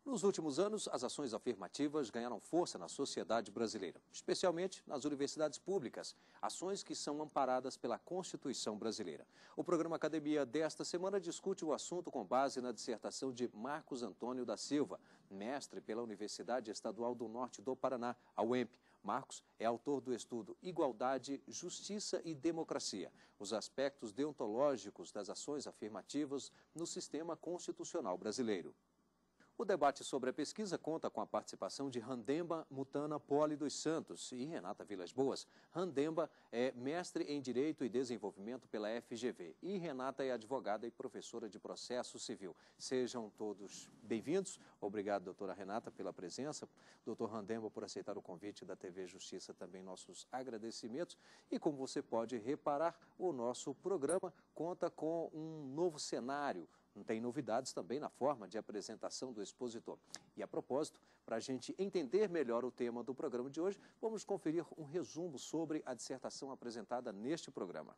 Nos últimos anos, as ações afirmativas ganharam força na sociedade brasileira, especialmente nas universidades públicas, ações que são amparadas pela Constituição brasileira. O programa Academia desta semana discute o assunto com base na dissertação de Marcos Antônio da Silva, mestre pela Universidade Estadual do Norte do Paraná, a UEMP. Marcos é autor do estudo Igualdade, Justiça e Democracia, os aspectos deontológicos das ações afirmativas no sistema constitucional brasileiro. O debate sobre a pesquisa conta com a participação de Randemba Mutana Poli dos Santos e Renata Vilas Boas. Randemba é mestre em Direito e Desenvolvimento pela FGV e Renata é advogada e professora de Processo Civil. Sejam todos bem-vindos. Obrigado, doutora Renata, pela presença. Doutor Randemba, por aceitar o convite da TV Justiça, também nossos agradecimentos. E como você pode reparar, o nosso programa conta com um novo cenário. Tem novidades também na forma de apresentação do expositor. E a propósito, para a gente entender melhor o tema do programa de hoje, vamos conferir um resumo sobre a dissertação apresentada neste programa.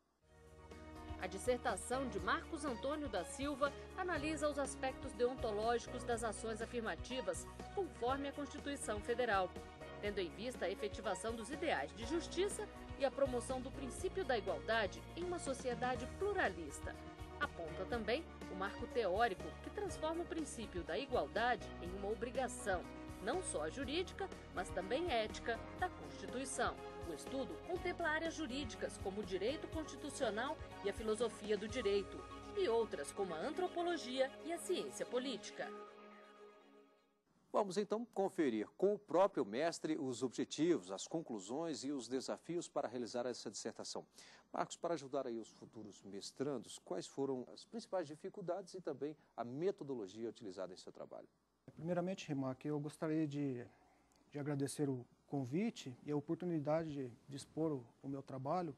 A dissertação de Marcos Antônio da Silva analisa os aspectos deontológicos das ações afirmativas, conforme a Constituição Federal, tendo em vista a efetivação dos ideais de justiça e a promoção do princípio da igualdade em uma sociedade pluralista. Aponta também o marco teórico que transforma o princípio da igualdade em uma obrigação, não só jurídica, mas também ética, da Constituição. O estudo contempla áreas jurídicas como o direito constitucional e a filosofia do direito, e outras como a antropologia e a ciência política. Vamos então conferir com o próprio mestre os objetivos, as conclusões e os desafios para realizar essa dissertação. Marcos, para ajudar aí os futuros mestrandos, quais foram as principais dificuldades e também a metodologia utilizada em seu trabalho? Primeiramente, Rimac, eu gostaria de agradecer o convite e a oportunidade de expor o meu trabalho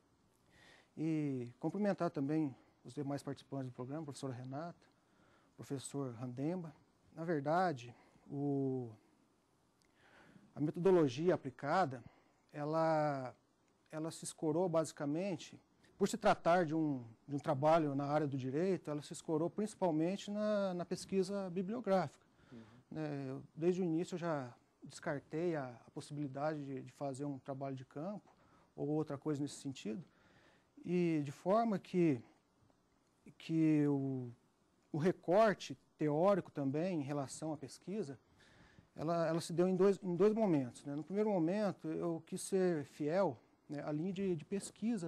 e cumprimentar também os demais participantes do programa, professora Renata, professor Randemba. Na verdade, a metodologia aplicada, ela se escorou basicamente, por se tratar de um trabalho na área do direito, ela se escorou principalmente na pesquisa bibliográfica. Desde o início eu já descartei a possibilidade de fazer um trabalho de campo ou outra coisa nesse sentido, e de forma que o recorte teórico também em relação à pesquisa, ela se deu em dois momentos. No primeiro momento, eu quis ser fiel à linha de pesquisa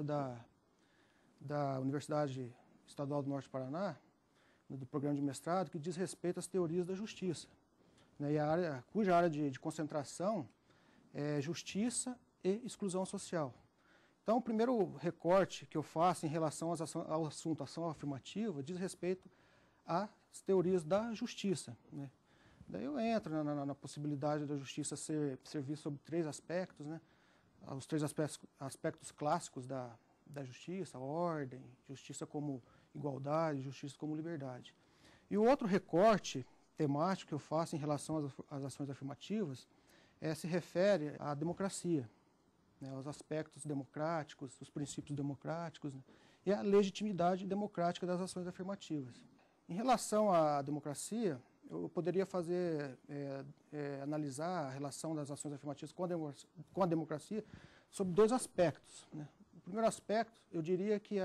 da Universidade Estadual do Norte do Paraná, do programa de mestrado, que diz respeito às teorias da justiça, cuja área de concentração é justiça e exclusão social. Então, o primeiro recorte que eu faço em relação ao assunto ação afirmativa diz respeito às teorias da justiça. Daí eu entro na possibilidade da justiça ser vista sobre três aspectos, os três aspectos clássicos da justiça: ordem, justiça como igualdade, justiça como liberdade. E o outro recorte temático que eu faço em relação às ações afirmativas se refere à democracia, aos aspectos democráticos, os princípios democráticos, e à legitimidade democrática das ações afirmativas. Em relação à democracia, eu poderia analisar a relação das ações afirmativas com a democracia sob dois aspectos. O primeiro aspecto, eu diria que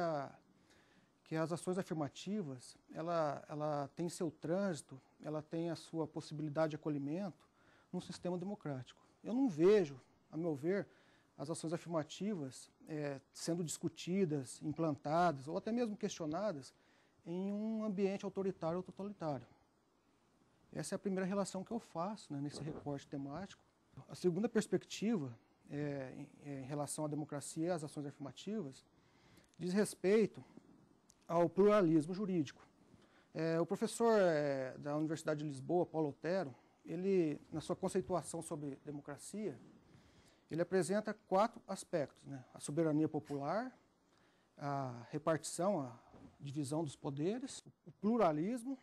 as ações afirmativas, ela tem seu trânsito, ela tem a sua possibilidade de acolhimento num sistema democrático. Eu não vejo, a meu ver, as ações afirmativas sendo discutidas, implantadas ou até mesmo questionadas em um ambiente autoritário ou totalitário. Essa é a primeira relação que eu faço nesse recorte temático. A segunda perspectiva, em relação à democracia e às ações afirmativas, diz respeito ao pluralismo jurídico. O professor da Universidade de Lisboa, Paulo Otero, ele, na sua conceituação sobre democracia, ele apresenta 4 aspectos: a soberania popular, a repartição, a divisão dos poderes, o pluralismo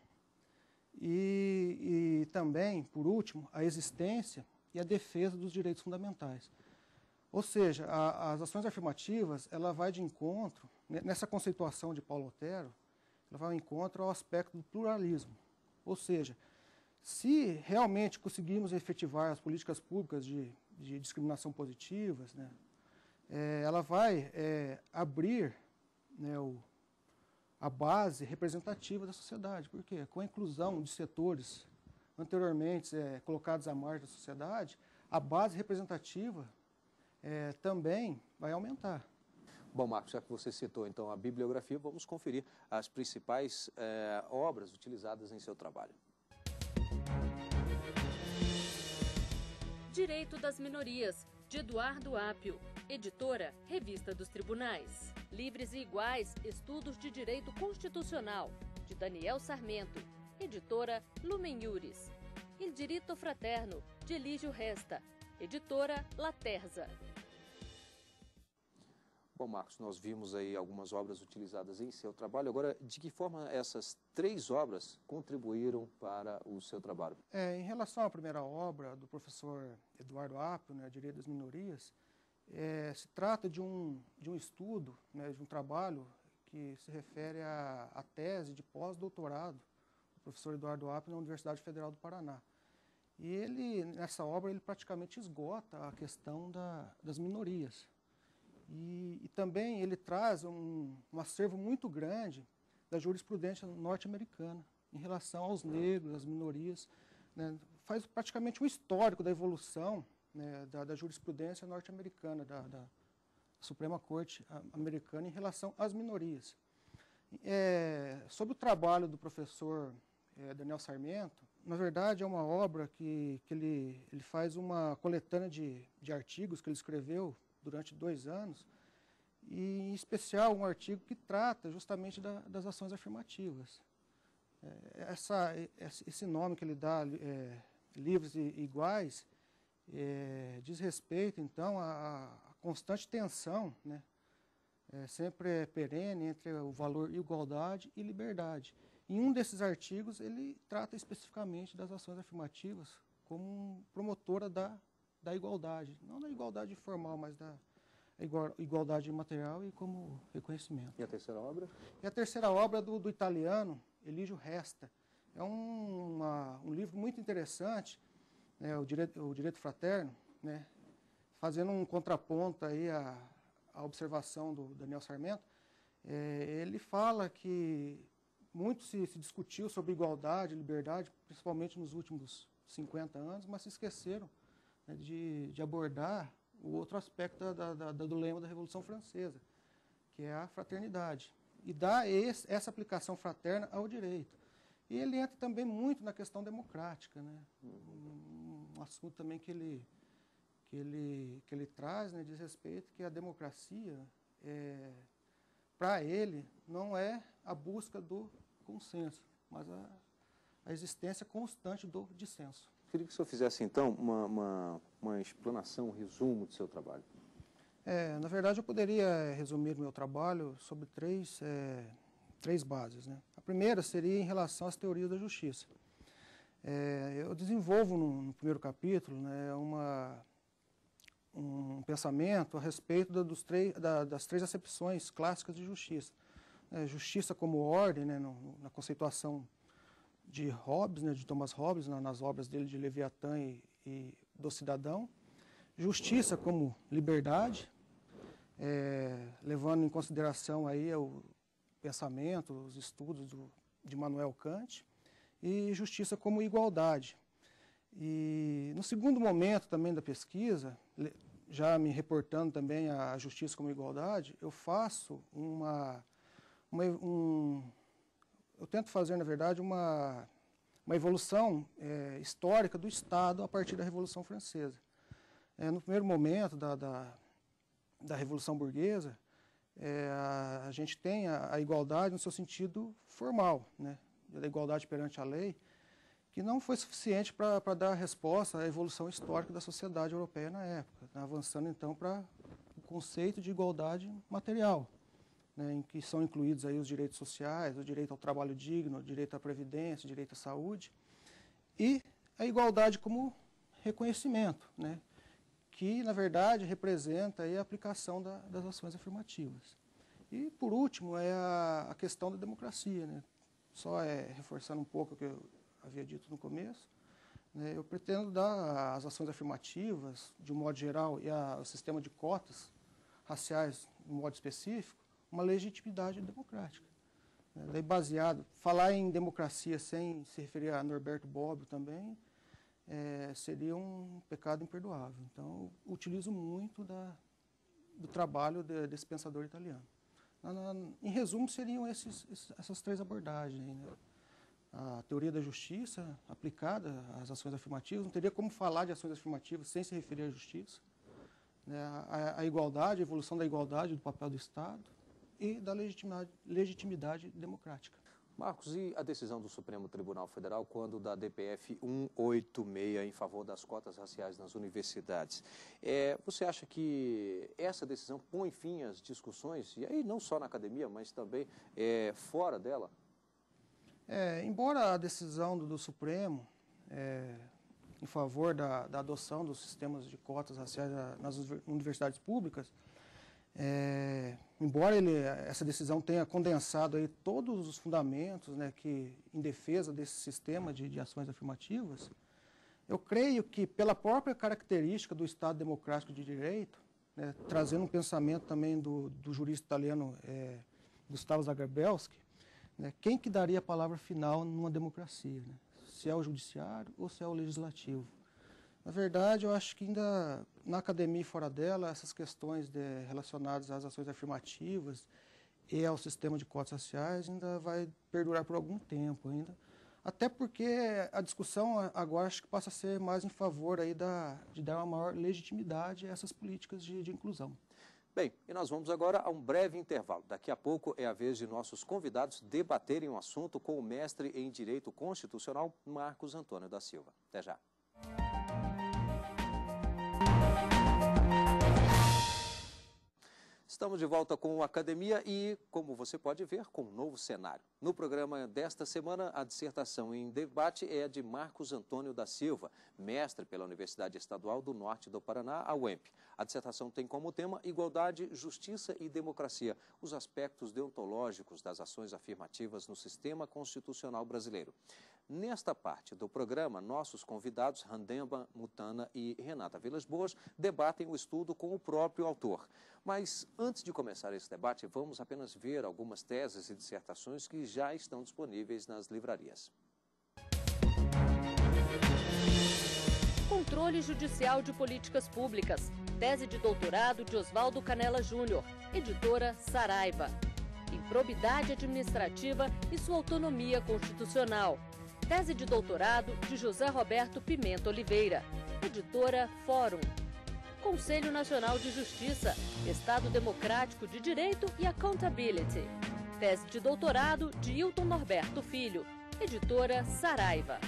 e também, por último, a existência e a defesa dos direitos fundamentais. Ou seja, as ações afirmativas, ela vai de encontro, nessa conceituação de Paulo Otero, ela vai ao encontro ao aspecto do pluralismo. Ou seja, Se realmente conseguirmos efetivar as políticas públicas de discriminação positivas, né, ela vai abrir, né, a base representativa da sociedade. Por quê? Com a inclusão de setores anteriormente colocados à margem da sociedade, a base representativa também vai aumentar. Bom, Marcos, já que você citou então a bibliografia, vamos conferir as principais obras utilizadas em seu trabalho. Direito das Minorias, de Eduardo Apio. Editora, Revista dos Tribunais. Livres e Iguais, Estudos de Direito Constitucional, de Daniel Sarmento. Editora, Lumen Iuris. Il Diritto Fraterno, de Elígio Resta. Editora, Laterza. Bom, Marcos, nós vimos aí algumas obras utilizadas em seu trabalho. Agora, de que forma essas 3 obras contribuíram para o seu trabalho? Em relação à primeira obra do professor Eduardo Apio, né, Direito das Minorias, se trata de um estudo, né, de um trabalho que se refere à tese de pós-doutorado do professor Eduardo Apio na Universidade Federal do Paraná. E ele, nessa obra, ele praticamente esgota a questão das minorias. E também ele traz um acervo muito grande da jurisprudência norte-americana em relação aos negros, às minorias, né, faz praticamente um histórico da evolução, né, da jurisprudência norte-americana, da Suprema Corte americana em relação às minorias. Sobre o trabalho do professor Daniel Sarmento, na verdade é uma obra que ele faz uma coletânea de artigos que ele escreveu durante 2 anos, e em especial um artigo que trata justamente das ações afirmativas. Esse nome que ele dá, Livres e Iguais, diz respeito, então, à constante tensão, né, sempre perene entre o valor igualdade e liberdade. Em um desses artigos, ele trata especificamente das ações afirmativas como promotora da igualdade, não da igualdade formal, mas da igualdade material e como reconhecimento. E a terceira obra? E a terceira obra do italiano Elígio Resta. É um livro muito interessante, né, o Direito Fraterno, né, fazendo um contraponto aí à observação do Daniel Sarmento. Ele fala que muito se discutiu sobre igualdade e liberdade, principalmente nos últimos 50 anos, mas se esqueceram, né, de abordar o outro aspecto do lema da Revolução Francesa, que é a fraternidade, e dá essa aplicação fraterna ao direito. E ele entra também muito na questão democrática, né? Um assunto também que ele traz, né, diz respeito que a democracia, para ele, não é a busca do consenso, mas a existência constante do dissenso. Queria que o senhor fizesse, então, uma explanação, um resumo do seu trabalho. Na verdade, eu poderia resumir o meu trabalho sobre três bases, né? A primeira seria em relação às teorias da justiça. Eu desenvolvo no primeiro capítulo, né, um pensamento a respeito das 3 acepções clássicas de justiça. Justiça como ordem, né, na conceituação de Hobbes, né, de Thomas Hobbes, nas obras dele de Leviatã e do Cidadão. Justiça como liberdade, levando em consideração aí o pensamento, os estudos de Immanuel Kant, e justiça como igualdade. E no segundo momento também da pesquisa, já me reportando também à justiça como igualdade, eu faço eu tento fazer, na verdade, uma evolução histórica do Estado a partir da Revolução Francesa. No primeiro momento da Revolução Burguesa, a gente tem a igualdade no seu sentido formal, né, da igualdade perante a lei, que não foi suficiente para dar resposta à evolução histórica da sociedade europeia na época, avançando então para o conceito de igualdade material, né, em que são incluídos aí os direitos sociais, o direito ao trabalho digno, o direito à previdência, o direito à saúde, e a igualdade como reconhecimento, né, que, na verdade, representa aí a aplicação das ações afirmativas. E, por último, é a questão da democracia, né, só reforçando um pouco havia dito no começo, né, eu pretendo dar às ações afirmativas, de um modo geral, e ao sistema de cotas raciais, de um modo específico, uma legitimidade democrática. Daí baseado, falar em democracia sem se referir a Norberto Bobbio também, seria um pecado imperdoável. Então, eu utilizo muito do trabalho desse pensador italiano. Em resumo, seriam essas três abordagens, né? A teoria da justiça aplicada às ações afirmativas, não teria como falar de ações afirmativas sem se referir à justiça, né? A igualdade, a evolução da igualdade, do papel do Estado e da legitimidade democrática. Marcos, e a decisão do Supremo Tribunal Federal quando da DPF 186 em favor das cotas raciais nas universidades? Você acha que essa decisão põe fim às discussões, e aí não só na academia, mas também fora dela? Embora a decisão do Supremo em favor da adoção dos sistemas de cotas raciais nas universidades públicas, embora essa decisão tenha condensado aí todos os fundamentos, né, em defesa desse sistema de ações afirmativas, eu creio que pela própria característica do Estado Democrático de Direito, né, trazendo um pensamento também do jurista italiano Gustavo Zagrebelsky, né, quem que daria a palavra final numa democracia, né? Se é o judiciário ou se é o legislativo. Na verdade, eu acho que ainda na academia e fora dela, essas questões relacionadas às ações afirmativas e ao sistema de cotas raciais ainda vai perdurar por algum tempo ainda. Até porque a discussão agora acho que passa a ser mais em favor aí de dar uma maior legitimidade a essas políticas de inclusão. Bem, e nós vamos agora a um breve intervalo. Daqui a pouco é a vez de nossos convidados debaterem um assunto com o mestre em Direito Constitucional, Marcos Antônio da Silva. Até já. Estamos de volta com a Academia e, como você pode ver, com um novo cenário. No programa desta semana, a dissertação em debate é de Marcos Antônio da Silva, mestre pela Universidade Estadual do Norte do Paraná, a UEMP. A dissertação tem como tema Igualdade, Justiça e Democracia, os aspectos deontológicos das ações afirmativas no sistema constitucional brasileiro. Nesta parte do programa, nossos convidados, Randemba Mutana e Renata Vilas Boas, debatem o estudo com o próprio autor. Mas, antes de começar esse debate, vamos apenas ver algumas teses e dissertações que já estão disponíveis nas livrarias. Controle Judicial de Políticas Públicas. Tese de doutorado de Oswaldo Canella Júnior, editora Saraiva. Improbidade administrativa e sua autonomia constitucional. Tese de doutorado de José Roberto Pimenta Oliveira, editora Fórum. Conselho Nacional de Justiça, Estado Democrático de Direito e Accountability. Tese de doutorado de Hilton Norberto Filho, editora Saraiva.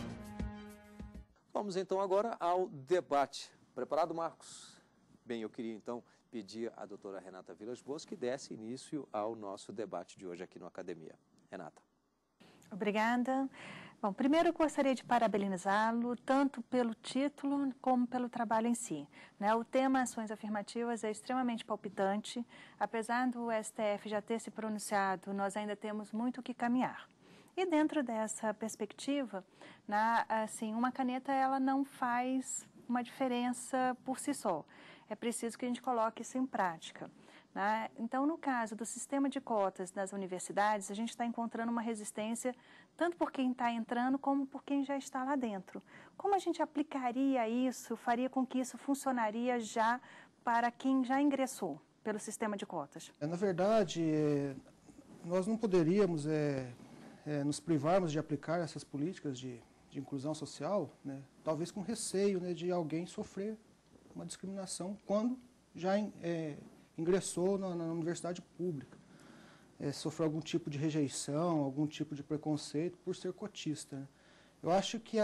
Vamos então agora ao debate. Preparado, Marcos? Bem, eu queria então pedir à doutora Renata Vilas Boas que desse início ao nosso debate de hoje aqui no Academia. Renata. Obrigada. Bom, primeiro eu gostaria de parabenizá-lo tanto pelo título como pelo trabalho em si, né? O tema ações afirmativas é extremamente palpitante. Apesar do STF já ter se pronunciado, nós ainda temos muito o que caminhar. E dentro dessa perspectiva, assim, uma caneta ela não faz uma diferença por si só. É preciso que a gente coloque isso em prática. Então, no caso do sistema de cotas das universidades, a gente está encontrando uma resistência tanto por quem está entrando como por quem já está lá dentro. Como a gente aplicaria isso, faria com que isso funcionaria já para quem já ingressou pelo sistema de cotas? Na verdade, nós não poderíamos nos privarmos de aplicar essas políticas de inclusão social, né, talvez com receio, né, de alguém sofrer uma discriminação quando já ingressou na universidade pública, sofreu algum tipo de rejeição, algum tipo de preconceito por ser cotista, né? Eu acho que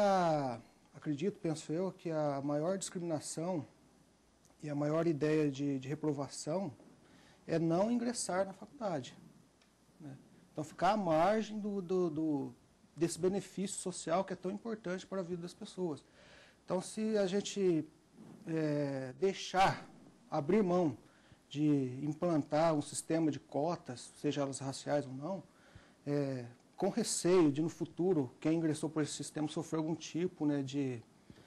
penso eu, que a maior discriminação e a maior ideia de reprovação é não ingressar na faculdade, né? Então ficar à margem desse benefício social que é tão importante para a vida das pessoas. Então se a gente abrir mão de implantar um sistema de cotas, seja elas raciais ou não, com receio de, no futuro, quem ingressou por esse sistema sofrer algum tipo, né, de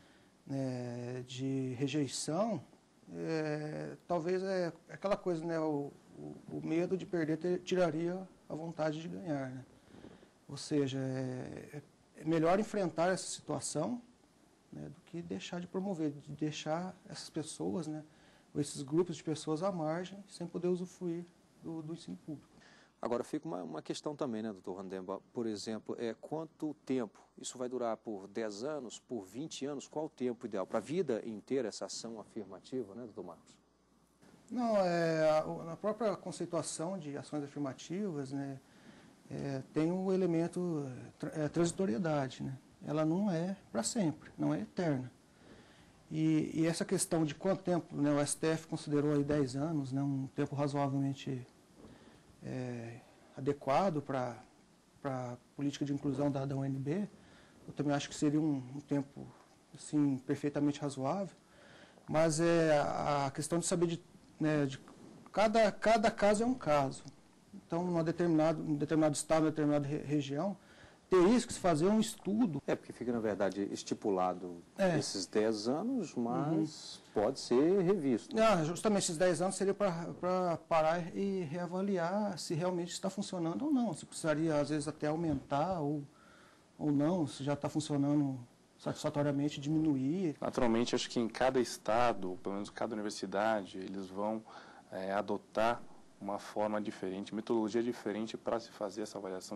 rejeição, talvez é aquela coisa, né, o medo de perder tiraria a vontade de ganhar, né? Ou seja, é melhor enfrentar essa situação, né, do que deixar de promover, de deixar essas pessoas, né, ou esses grupos de pessoas à margem, sem poder usufruir do ensino público. Agora, fica uma questão também, né, doutor Randemba? Por exemplo, quanto tempo? Isso vai durar por 10 anos, por 20 anos? Qual o tempo ideal? Para a vida inteira, essa ação afirmativa, né, doutor Marcos? Não, na própria conceituação de ações afirmativas, né, tem um elemento transitoriedade, né? Ela não é para sempre, não é eterna. E essa questão de quanto tempo, né, o STF considerou aí 10 anos, né, um tempo razoavelmente adequado para a política de inclusão da UNB, eu também acho que seria um tempo assim, perfeitamente razoável, mas a questão de saber de cada caso é um caso. Então, em um determinado estado, em determinada região, ter isso que se fazer um estudo. Porque fica, na verdade, estipulado esses 10 anos, mas pode ser revisto. Justamente esses 10 anos seria para parar e reavaliar se realmente está funcionando ou não. Se precisaria, às vezes, até aumentar ou não, se já está funcionando satisfatoriamente, diminuir. Naturalmente, acho que em cada estado, pelo menos cada universidade, eles vão adotar uma forma diferente, metodologia diferente para se fazer essa avaliação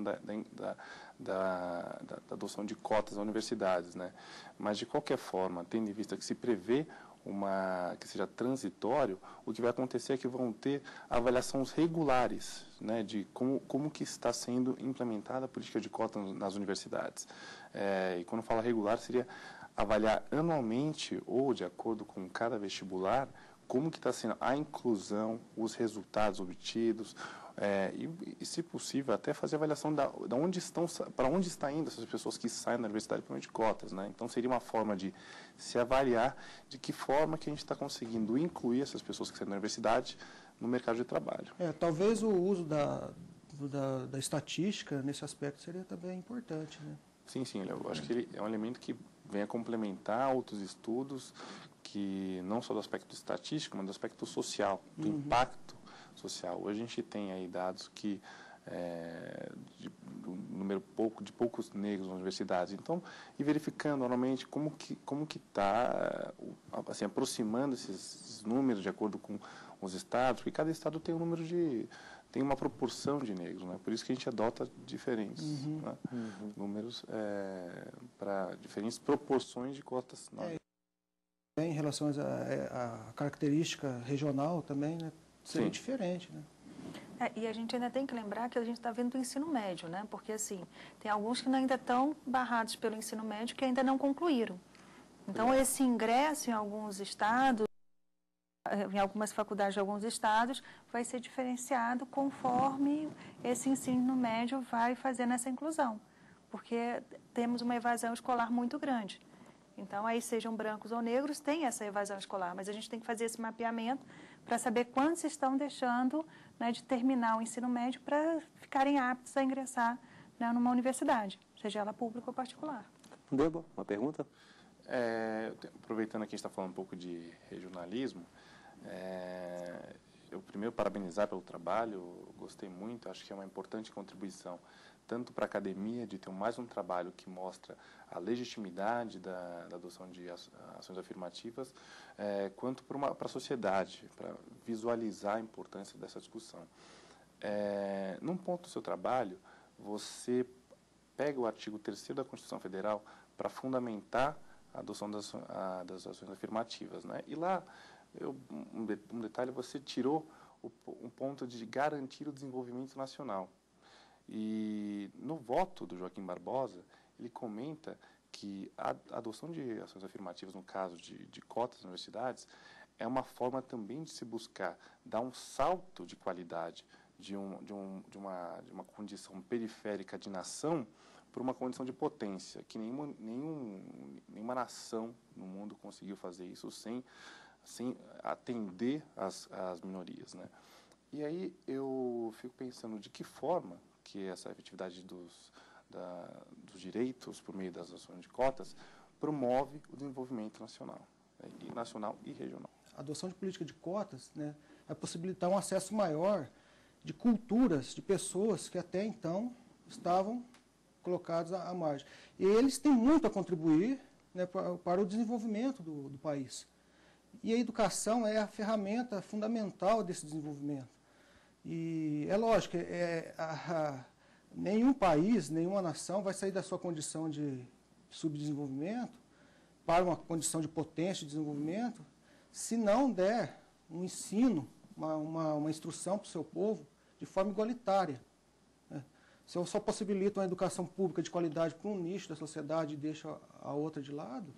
da adoção de cotas nas universidades, né? Mas, de qualquer forma, tendo em vista que se prevê que seja transitório, o que vai acontecer é que vão ter avaliações regulares, né, de como que está sendo implementada a política de cotas nas universidades. E quando fala regular, seria avaliar anualmente ou de acordo com cada vestibular como que está sendo a inclusão, os resultados obtidos, e, se possível, até fazer avaliação para onde está indo essas pessoas que saem da universidade por meio de cotas, né? Então, seria uma forma de se avaliar de que forma que a gente está conseguindo incluir essas pessoas que saem da universidade no mercado de trabalho. Talvez o uso da estatística nesse aspecto seria também importante, né? Sim, eu acho que ele é um elemento que vem a complementar outros estudos, que não só do aspecto estatístico, mas do aspecto social, do impacto social. Hoje a gente tem aí dados que de poucos negros nas universidades. Então, e verificando normalmente como que está, assim, aproximando esses números de acordo com os estados, porque cada estado tem tem uma proporção de negros, né? Por isso que a gente adota diferentes né? Números para diferentes proporções de cotas. Em relação à característica regional também, né, seria diferente, né? E a gente ainda tem que lembrar que a gente está vendo do ensino médio, né? Porque, assim, tem alguns que ainda estão barrados pelo ensino médio que ainda não concluíram. Então, esse ingresso em alguns estados, em algumas faculdades de alguns estados, vai ser diferenciado conforme esse ensino médio vai fazendo essa inclusão. Porque temos uma evasão escolar muito grande. Então, aí, sejam brancos ou negros, tem essa evasão escolar, mas a gente tem que fazer esse mapeamento para saber quantos estão deixando, né, de terminar o ensino médio para ficarem aptos a ingressar, né, numa universidade, seja ela pública ou particular. Deba, uma pergunta? Aproveitando que a gente está falando um pouco de regionalismo, eu primeiro parabenizar pelo trabalho, gostei muito, acho que é uma importante contribuição tanto para a academia, de ter mais um trabalho que mostra a legitimidade da adoção de ações afirmativas, quanto para a sociedade, para visualizar a importância dessa discussão. Num ponto do seu trabalho, você pega o artigo 3º da Constituição Federal para fundamentar a adoção das ações afirmativas, né? E lá, um detalhe, você tirou um ponto de garantir o desenvolvimento nacional. E no voto do Joaquim Barbosa, ele comenta que a adoção de ações afirmativas, no caso de cotas nas universidades, é uma forma também de se buscar dar um salto de qualidade de uma condição periférica de nação para uma condição de potência, que nenhuma nação no mundo conseguiu fazer isso sem atender às minorias, né? E aí eu fico pensando de que forma que essa efetividade dos direitos por meio das ações de cotas promove o desenvolvimento nacional e regional. A adoção de política de cotas, né, vai possibilitar um acesso maior de culturas, de pessoas que até então estavam colocados à margem. E eles têm muito a contribuir, né, para o desenvolvimento do país. E a educação é a ferramenta fundamental desse desenvolvimento. E é lógico, nenhum país, nenhuma nação vai sair da sua condição de subdesenvolvimento para uma condição de potência de desenvolvimento se não der um ensino, uma instrução para o seu povo de forma igualitária. Se eu só possibilito uma educação pública de qualidade para um nicho da sociedade e deixo a outra de lado,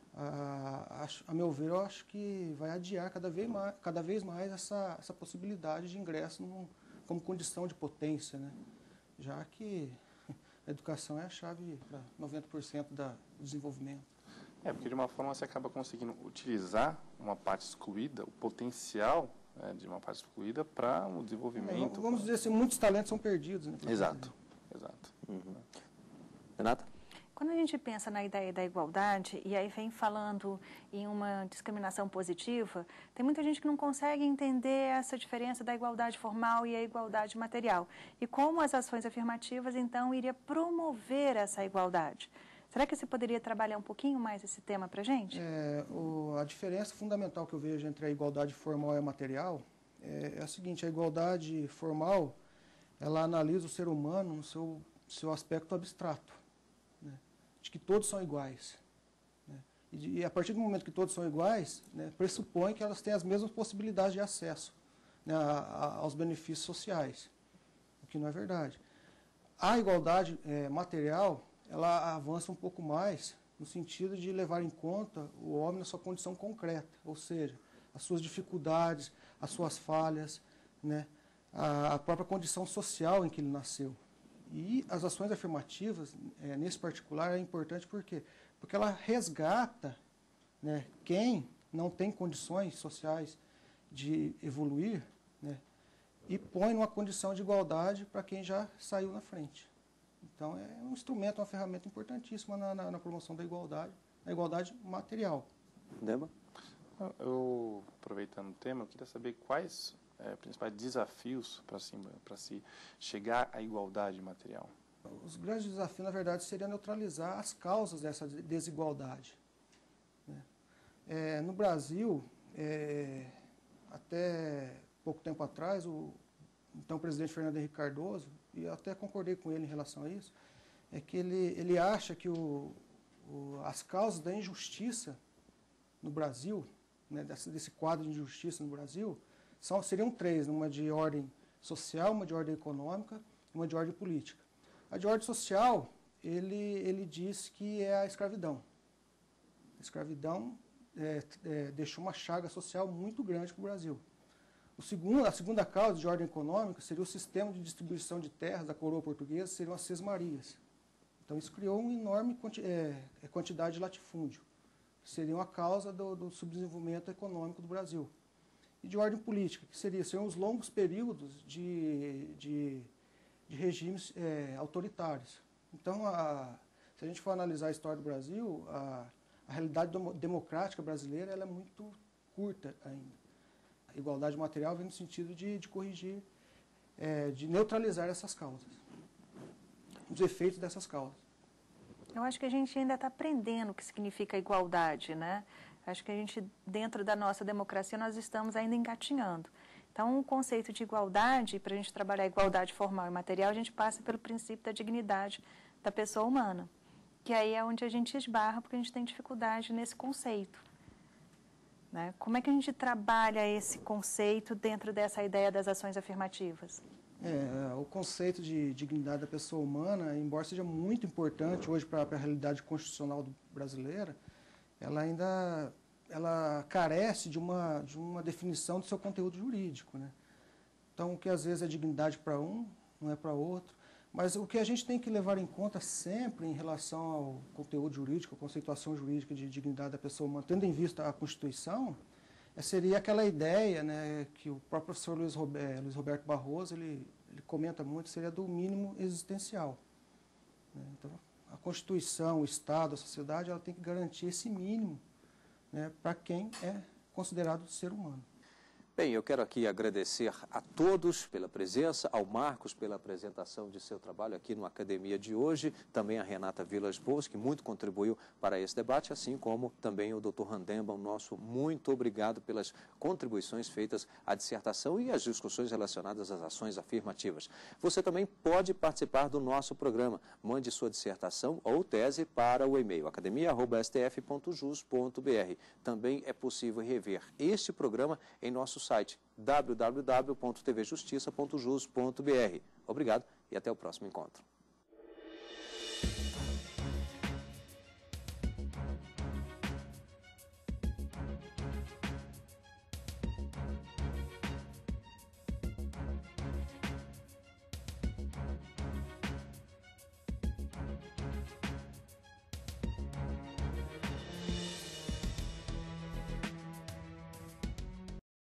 a meu ver, eu acho que vai adiar cada vez mais essa possibilidade de ingresso como condição de potência, né? Já que a educação é a chave para 90% do desenvolvimento. Porque de uma forma você acaba conseguindo utilizar uma parte excluída, o potencial de uma parte excluída para o desenvolvimento. Vamos dizer assim, muitos talentos são perdidos. Né? Exato. Uhum. Renata? Quando a gente pensa na ideia da igualdade, e aí vem falando em uma discriminação positiva, tem muita gente que não consegue entender essa diferença da igualdade formal e a igualdade material. E como as ações afirmativas, então, iriam promover essa igualdade. Será que você poderia trabalhar um pouquinho mais esse tema para a gente? A diferença fundamental que eu vejo entre a igualdade formal e a material é a seguinte: a igualdade formal, ela analisa o ser humano no seu aspecto abstrato, né, de que todos são iguais. Né, e a partir do momento que todos são iguais, né, pressupõe que elas têm as mesmas possibilidades de acesso, né, aos benefícios sociais, o que não é verdade. A igualdade material, ela avança um pouco mais no sentido de levar em conta o homem na sua condição concreta, ou seja, as suas dificuldades, as suas falhas, né, a própria condição social em que ele nasceu. E as ações afirmativas, nesse particular, é importante por quê? Porque ela resgata, né, quem não tem condições sociais de evoluir, né, e põe numa condição de igualdade para quem já saiu na frente. Então, é um instrumento, uma ferramenta importantíssima na promoção da igualdade, a igualdade material. Dema? Eu, aproveitando o tema, eu queria saber quais principais desafios para se chegar à igualdade material. Os grandes desafios, na verdade, seriam neutralizar as causas dessa desigualdade. Né? No Brasil, até pouco tempo atrás, então o presidente Fernando Henrique Cardoso, e eu até concordei com ele em relação a isso, é que ele acha que as causas da injustiça no Brasil, né, desse quadro de injustiça no Brasil, seriam três: uma de ordem social, uma de ordem econômica e uma de ordem política. A de ordem social, ele diz que é a escravidão. A escravidão deixou uma chaga social muito grande para o Brasil. A segunda causa de ordem econômica seria o sistema de distribuição de terras da coroa portuguesa, seriam as sesmarias. Então, isso criou uma enorme quantidade de latifúndio, que seriam a causa do subdesenvolvimento econômico do Brasil. E de ordem política, que seriam os longos períodos de regimes autoritários. Então, se a gente for analisar a história do Brasil, a realidade democrática brasileira ela é muito curta ainda. A igualdade material vem no sentido de corrigir, de neutralizar essas causas, os efeitos dessas causas. Eu acho que a gente ainda está aprendendo o que significa igualdade, né? Acho que a gente, dentro da nossa democracia, nós estamos ainda engatinhando. Então, o conceito de igualdade, para a gente trabalhar a igualdade formal e material, a gente passa pelo princípio da dignidade da pessoa humana, que aí é onde a gente esbarra, porque a gente tem dificuldade nesse conceito. Né? Como é que a gente trabalha esse conceito dentro dessa ideia das ações afirmativas? O conceito de dignidade da pessoa humana, embora seja muito importante hoje para a realidade constitucional brasileira, ela carece de uma definição do seu conteúdo jurídico. Né? Então, o que às vezes é dignidade para um, não é para outro. Mas o que a gente tem que levar em conta sempre em relação ao conteúdo jurídico, a conceituação jurídica de dignidade da pessoa humana, tendo em vista a Constituição, seria aquela ideia, né, que o próprio professor Luiz Roberto Barroso ele ele comenta muito, seria do mínimo existencial. Né? Então, a Constituição, o Estado, a sociedade, ela tem que garantir esse mínimo, né, para quem é considerado ser humano. Bem, eu quero aqui agradecer a todos pela presença, ao Marcos pela apresentação de seu trabalho aqui no Academia de hoje, também a Renata Vilas Boas, que muito contribuiu para esse debate, assim como também o Dr. Randemba, nosso muito obrigado pelas contribuições feitas à dissertação e às discussões relacionadas às ações afirmativas. Você também pode participar do nosso programa. Mande sua dissertação ou tese para o e-mail academia@stf.jus.br. Também é possível rever este programa em nosso site www.tvjustiça.jus.br. Obrigado e até o próximo encontro.